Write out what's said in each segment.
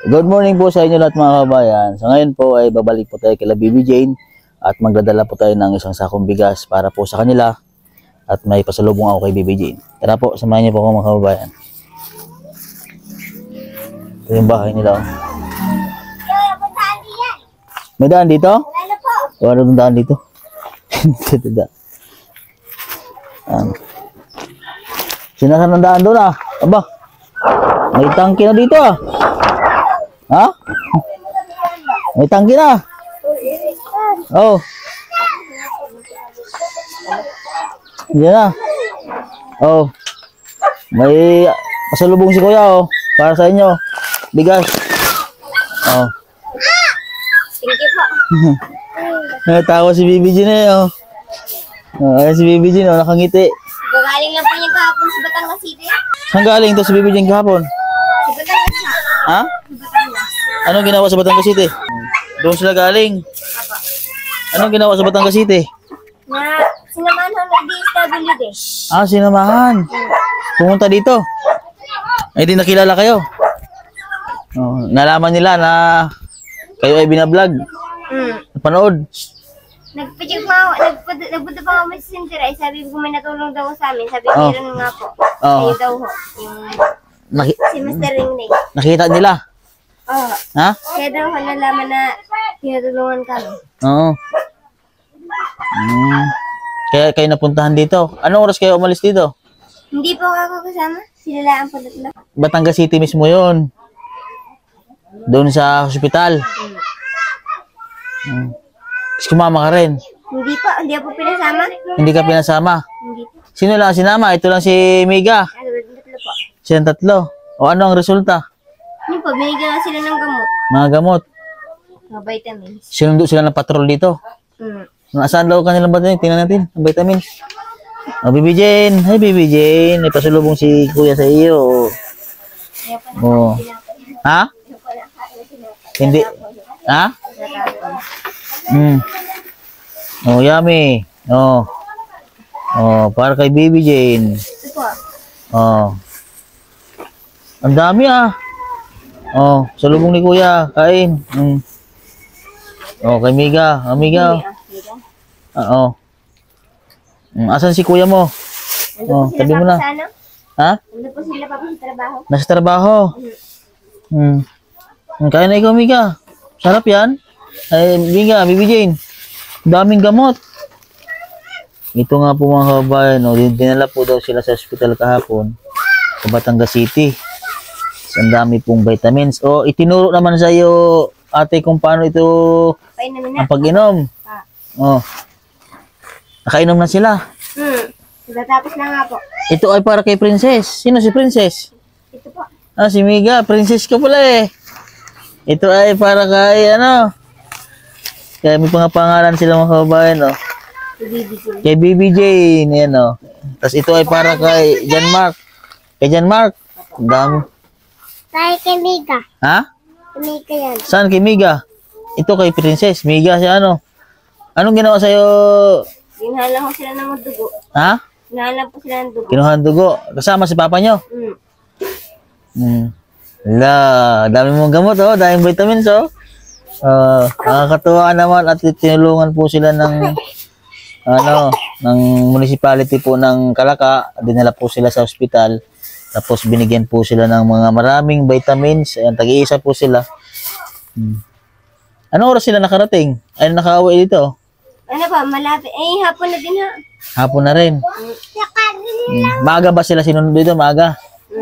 Good morning po sa inyo lahat mga kabayan. So ngayon po ay babalik po tayo kila Bibi Jane at magdadala po tayo ng isang sakong bigas para po sa kanila at may pasalubong ako kay Bibi Jane. Tara po, samahan niyo po ako mga kabayan. Ito yung bahay nila. May daan dito? Wala nang daan dito. Dito daan. Sinasan ng daan doon ah. Aba, may tangke na dito ah. Ha? May tangke na. Oh. Yan na. Oh. May pasalubong si kuya oh. Para sa inyo. Bigas. Oh. Thank you po. Natawa si Bibi Jean eh oh. Ayan si Bibi Jean oh, nakangiti. Gagaling lang po niya kahapon sa Batangas City. Saan galing to si Bibi Jean kahapon? Sa Batangas na. Ha? Sa Batangas. Anong ginawa sa Batangas City? Doon sila galing. Anong ginawa sa Batangas City? Na sinamahan ng DSWD. Ah, sinamahan. Pumunta dito. Ay, di nakilala kayo. Oh, nalaman nila na kayo ay binablog. Napanood. Nagpunta pa ako sa center ay sabi ko may natulong daw sa amin. Sabi ko meron nga po. Oh. Kayo daw ho. Yung si Mr. Ringling. Nakita nila. Oo. Ha? Kaya daw ho nalaman na tinutulungan kami. Oo. Kaya kayo napuntahan dito. Anong oras kayo umalis dito? Hindi po ako kasama. Sinilaan po na. Batangas City mismo yon. Doon sa hospital. Tapos kumama ka rin. Hindi po. Hindi ako pinasama. Hindi ka pinasama. Hindi po. Sino lang sinama? Ito lang si Miga. Tatlo po. Silang tatlo. O ano ang resulta? Hindi po. Binigyan sila ng gamot. Mga gamot. Mga vitamins. Sinundo sila ng patrol dito. Nasaan daw kanilang vitamins? Tingnan natin. Ang vitamins. O, Bibi Jane. Hi, Bibi Jane. May pasalubong si Kuya sa iyo. O. Ha? Hindi. Ha? Oh, yummy. Oh. Oh, para kay Bibi Jane. Ito po. Oh. Ang dami ah. Oh, salubong ni Kuya. Kain. Oh, kay Miga. Amiga. Oo. Asan si Kuya mo? Oh, tabi mo na. Ha? Ano po sila pa sa trabaho? Nasa trabaho. Kaya na ikaw, Miga. Sarap yan. Ay, Miga, Bibi Jane. Daming gamot. Ito nga po mga kabayan, no, dinala po daw sila sa hospital kahapon sa Batangas City. Ang dami pong vitamins. O, itinuro naman sa iyo, ate, kung paano ito ang pag-inom. O, nakainom na sila. Tatapos na nga po. Ito ay para kay Princess. Sino si Princess? Ito po. Ah, si Miga. Princess ka pala eh. Ito ay para kay ano. Kaya may pangalan sila mga kabayan, no? Kay Bibi Jane, yan o. Tapos ito ay para kay John Mark. Kay John Mark. Ang dami. Kay Miga. Ha? Kay Miga yan. Saan kay Miga? Ito kay Princess. Miga siya ano. Anong ginawa sa'yo? Ginahalang ko sila ng dugo. Ha? Ginahalang po sila ng dugo. Kinuha ng dugo. Kasama si papa nyo? Wala. Dami mong gamot oh. Daming vitamins oh. Nakakatuwa naman at tinulungan po sila ng ng municipality po ng Calaka. Dinala po sila sa ospital. Tapos binigyan po sila ng mga maraming vitamins. Ayan, tag-iisa po sila. Anong oras sila nakarating? Ay, nakauwi dito? Ano pa, malapit. Eh, hapon na din ha. Hapon na rin. Maaga ba sila sinunod dito? Maaga?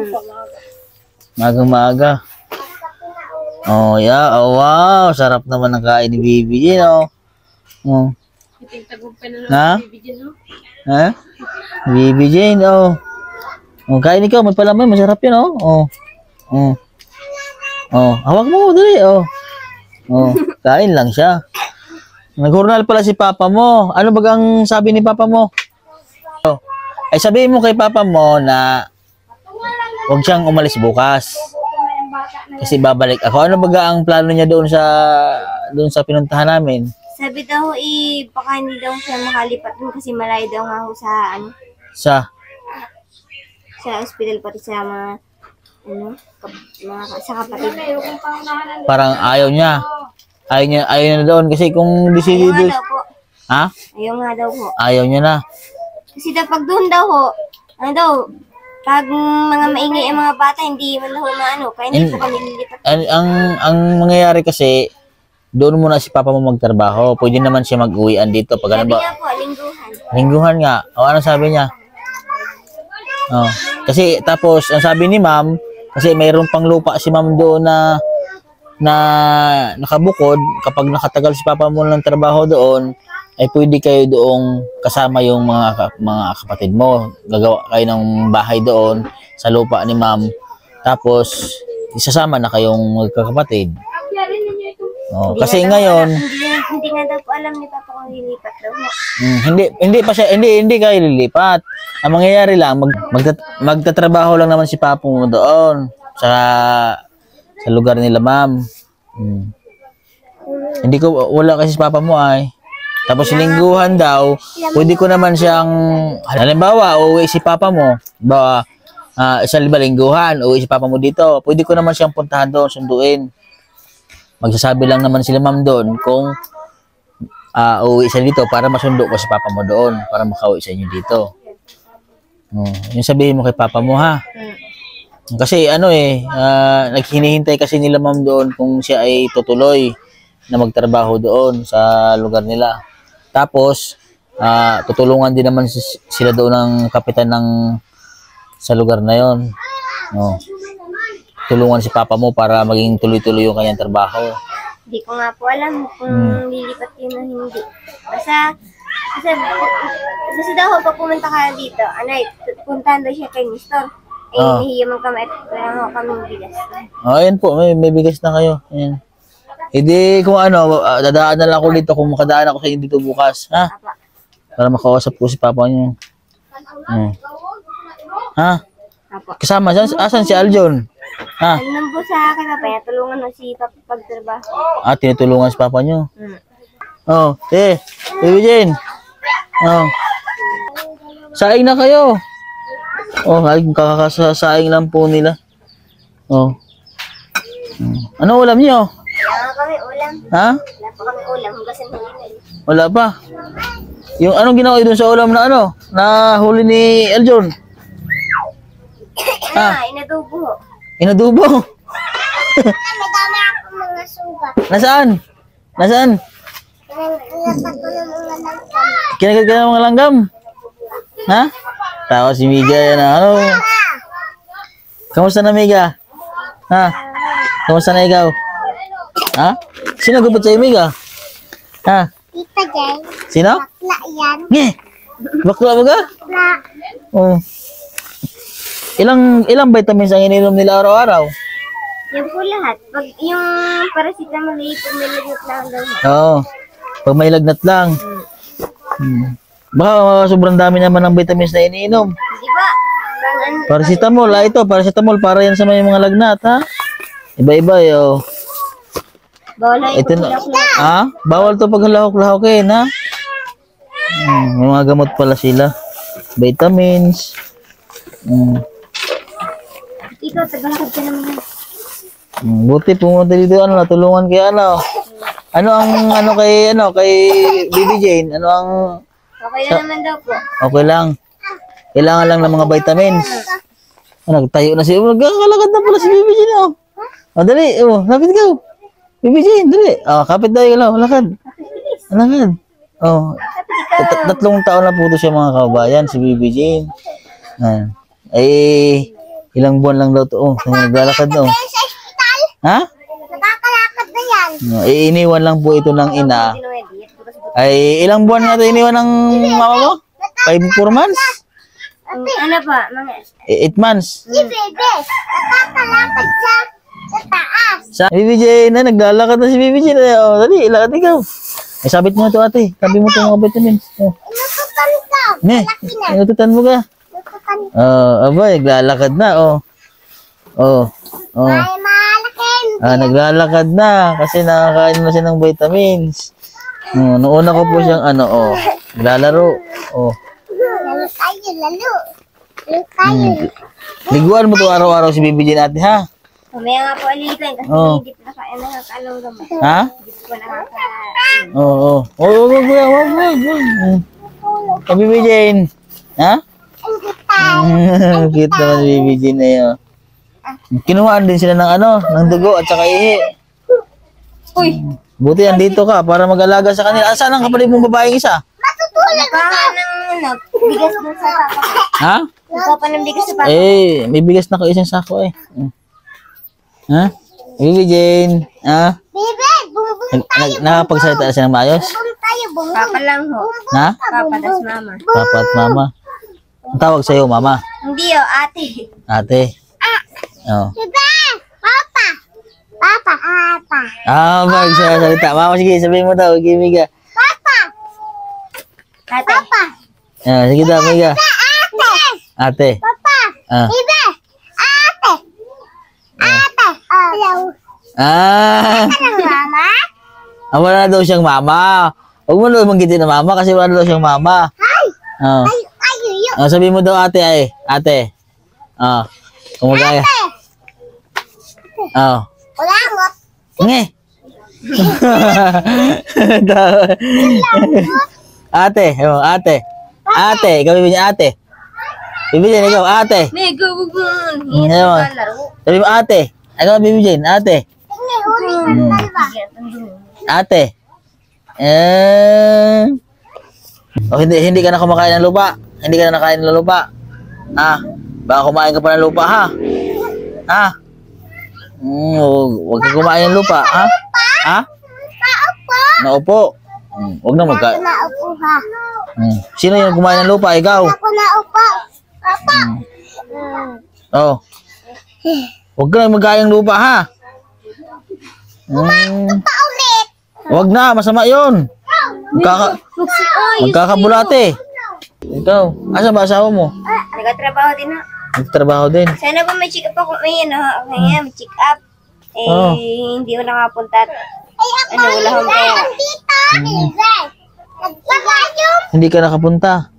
Maaga. Oh, yeah. Oh, wow. Sarap naman ang kain ni Bibi Jane, oh. Oh. Ha? Ha? Bibi Jane, oh. Oh, kain ikaw. May palamay. Masarap yun, oh. Oh. Oh. Oh. Hawak mo, dali, oh. Oh. Kain lang siya. Nag-journal pala si papa mo. Ano bagang sabi ni papa mo? Oh. Ay, sabihin mo kay papa mo na huwag siyang umalis bukas. Kasi babalik ako. Ano baga ang plano niya doon sa pinuntahan namin? Sabi daw, baka hindi daw siya makalipat dun kasi malayo daw nga ho sa, Sa sa hospital pati sa mga, sa kapatid. Parang ayaw niya. Ayaw niya na doon kasi kung Ayaw nga decidido. daw po. Ha? Ayaw nga daw po. Ayaw niya na. Kasi daw pag doon daw ho, ano daw, pag mga maingay ang mga bata, hindi man daw maano, kaya hindi po kami lilipat. Ang mangyayari kasi, doon muna si Papa mo magtrabaho. Pwede naman siya mag-uwian dito. Pag ano Sabi ba? nga po, lingguhan. Lingguhan nga. O ano sabi niya? Oh. Kasi tapos, ang sabi ni ma'am, kasi mayroon pang lupa si ma'am doon na nakabukod. Kapag nakatagal si Papa mo ng trabaho doon, ay pwede kayo doong kasama yung mga kapatid mo. Gagawa kayo ng bahay doon sa lupa ni ma'am. Tapos, isasama na kayong magkakapatid. Oh, kasi ngayon, Hindi nga daw po alam ni Papa kung lilipat daw ho. hindi pa siya hindi kayo lilipat. Ang mangyayari lang magtatrabaho lang naman si Papa mo doon sa lugar nila, ma'am. Hindi ko wala kasi si Papa mo ay. Tapos lingguhan daw, pwede ko naman siyang halimbawa uuwi si Papa mo, ba isa lingguhan, uuwi si Papa mo dito. Pwede ko naman siyang puntahan doon, sunduin. Magsasabi lang naman sila ma'am doon kung uuwi siya dito para masundo ko si Papa mo doon para makauwi sa inyo dito. Yung sabihin mo kay Papa mo ha. Kasi naghinihintay kasi nila ma'am doon kung siya ay tutuloy na magtrabaho doon sa lugar nila. Tapos tutulungan din naman sila doon ng kapitan sa lugar na yon. Tulungan si Papa mo para maging tuloy-tuloy yung kanyang trabaho. Hindi ko nga po alam kung lilipat yun o hindi. Kasi daw pag pumunta ka dito, puntahan daw siya kay Mr. Nahiyaman kami at wala kami bigas. Ayan po, may bigas na kayo. Ayan. Hindi kung dadaan na lang ako dito kung makadaan ako sa inyo dito bukas. Ha? Apa. Para makausap ko si Papa niyo. Ha? Apa. Kasama, asan si Aljon? Ha? Ano po sa akin, Papa? Tulungan mo si Papa pagtrabaho. Tinutulungan si Papa niyo. Baby Jane. Saing na kayo. Kakakasaing lang po nila. Ano ulam niyo? Wala kami ulam. Ha? Wala pa kami ulam. Hugasan mo yun. Wala pa. Yung anong ginawa doon sa ulam na huli ni Aljon? Inadubo ho. Inadubo. Madami ako mga sugat. Nasaan? Kinagat ko ng mga langgam. Kinagat ka ng mga langgam? Ha? Tawa si Miga yan. Kamusta na, Miga? Ha? Kamusta na ikaw? Ha? Sino gupit sa'yo, Miga? Ha? Tita Jay. Sino? Bakla yan. Nge! Bakla ba ka? Bakla. Oh. Ilang vitamins ang ininom nila araw-araw? Yung po lahat. Pag yung paracetamol ay pumilagot lang daw. Oo. Pag may lagnat lang. Baka sobrang dami naman ng vitamins na iniinom. Di ba? Paracetamol, paracetamol para yan sa may mga lagnat, ha? Iba-iba, yo. Bawal ay Ito na. Ha? Bawal to pag lahok-lahokin, ha? May mga gamot pala sila. Vitamins. Ikaw, tagalakad ka naman. Buti pumunta dito, natulungan kay kay Baby Jane, Okay lang naman daw po. okay lang. Kailangan lang ng mga vitamins. Nagtayo na siya. Nagkakalakad na pala si Baby Jane, dali, lapit ka. Baby Jane, dali. Kapit tayo ka lang, lakad. Lakad. Tatlong taon na po ito siya mga kababayan, si Baby Jane. Ilang buwan lang daw to. Naglalakad daw. Ha? Nakakalakad na yan. Iniwan lang po ito ng ina. Ay, ilang buwan nga ito iniwan ng mama mo? 4 months? Ano pa? Mga 8 months. si Bebe, nakakalakad siya sa taas. Sa Baby Jane, naglalakad na si Baby Jane. Dali, ilakad ikaw. Sabit mo ito, ate. Tabi mo ito mga vitamins. Inututan ko. Malaki na. Inututan mo ka. Inututan ko. Abay, naglalakad na, Ay, malaki. Naglalakad na kasi nakakain na siya ng vitamins. Noong una ko po siyang naglalaro. Lalo tayo, lalo. Lalo tayo. Liguan mo to araw-araw si Baby Jane, ate, ha? Mamaya nga po alipin kasi Oo. hindi po nakakaalam gamot. Ha? Hindi po nakaka... Oo. Oo, kuya, wag. Bibi Jane. Ha? Cute naman si Bibi Jane na yun. Kinuhaan din sila ng ng dugo at saka ihi. Uy! Buti andito ka para mag-alaga sa kanila. Saan ang kapatid mong babaeng isa? Nagkaha ng bigas dun sa papa. Ha? Nagkaha pa ng bigas sa papa. May bigas na ko isang sako eh. Ha? Bibi Jane. Ha? Bebe! Bumbum Nakapagsalita na siya ng maayos? tayo, bumbum. Papa lang ho. Ha? Papa, tas mama. Papa at mama. Ang tawag sa'yo, mama. Hindi o, ate. Ate. Oh. Bebe! Papa! Papa! Papa! Magsasalita. Mama, sige, sabihin mo daw. Sige, Miga. Papa! Ate. Papa! Sige daw, Miga. Ate! Ate. Papa! Ah. Bebe! Ate! Ate! Hello. Mama? Wala na daw siyang mama. Huwag mo daw manggitin na mama kasi wala na daw siyang mama. Hi! Oh. Ayo! Sabihin mo daw ate ay. Ate. Kumagaya. Ulangot! Nge. Ate. Ate. Ate. Ikaw bibigyan niya ate. Bibigyan ikaw. Ate. Mega bugun! Ano? Sabi mo ate. Ikaw bibigyan. Ate. Ate. Hindi ka na kumakain ng lupa. Hindi ka na nakain ng lupa. Baka kumain ka pa ng lupa, ha? Huwag ka kumain ng lupa, ha? Ha? Naupo. Huwag na Naupo ha. Sino yung kumain ng lupa? Ikaw? Ako naupo. Papa! Oh. Huwag ka na magkain ng lupa, ha? Paulit! Huwag na, masama yun. Magkakabulate. Ikaw, asa ba asawa mo? Nagatrabaho din ha. Nagtrabaho din. Sana ba may check up ako? May may check up. Oh. Hindi ko nakapunta. Wala akong pera. Hindi ka nakapunta.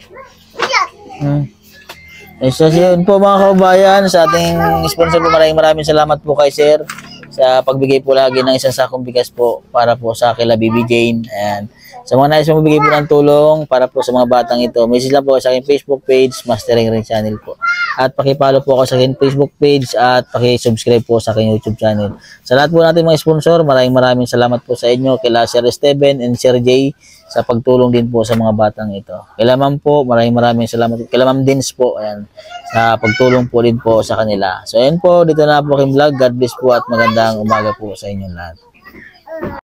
So yun po mga kababayan, sa ating sponsor po, maraming salamat po kay Sir sa pagbigay po lagi ng isang sakong bigas po para po sa kila Bibi Jane. And sa mga nais magbigay po ng tulong para po sa mga batang ito, message lang po sa aking Facebook page, Mastering Ring Channel po. At pakipollow po ako sa aking Facebook page at pakisubscribe po sa aking YouTube channel. Sa lahat po natin mga sponsor, maraming salamat po sa inyo, kila Sir Steven and Sir Jay sa pagtulong din po sa mga batang ito. Kila Ma'am po, maraming salamat. Kila Ma'am Dins po, ayan, sa pagtulong po din po sa kanila. So ayan po, dito na po aking vlog. God bless po at magandang umaga po sa inyong lahat.